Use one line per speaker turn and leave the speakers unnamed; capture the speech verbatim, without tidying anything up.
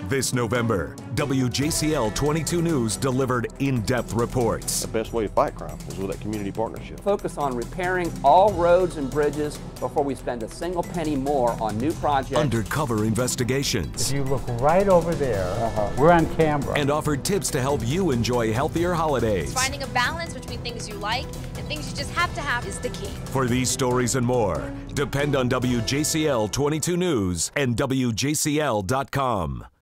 This November, W J C L twenty-two News delivered in-depth reports.
The best way to fight crime is with that community partnership.
Focus on repairing all roads and bridges before we spend a single penny more on new projects.
Undercover investigations.
If you look right over there, uh-huh. we're on camera.
And offered tips to help you enjoy healthier holidays.
Finding a balance between things you like and things you just have to have is the key.
For these stories and more, depend on W J C L twenty-two News and W J C L dot com.